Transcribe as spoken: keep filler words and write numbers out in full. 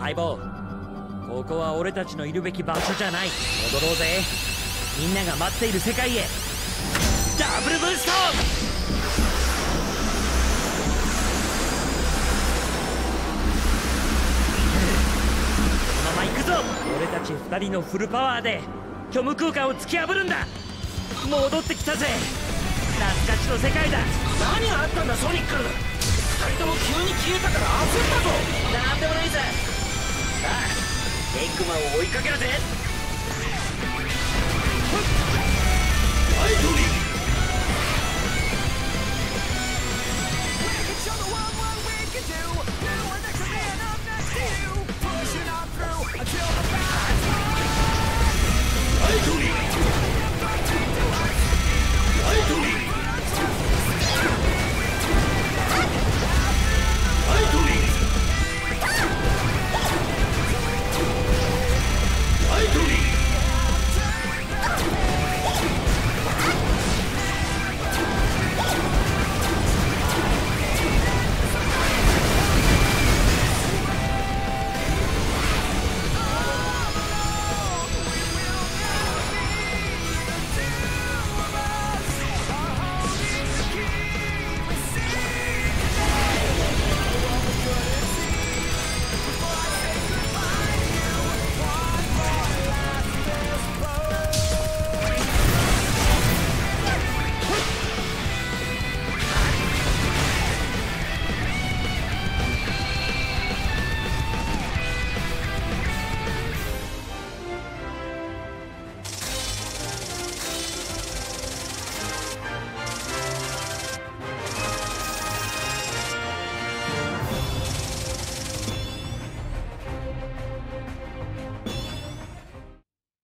相棒、ここは俺たちのいるべき場所じゃない。戻ろうぜ。みんなが待っている世界へ。ダブルブースト。このまま行くぞ。俺たち二人のフルパワーで虚無空間を突き破るんだ。戻ってきたぜ。懐かしの世界だ。 何があったんだソニック。二人とも急に消えたから焦ったぞ。 なんでもないさ。さあエッグマンを追いかけるぜ。 ライトニング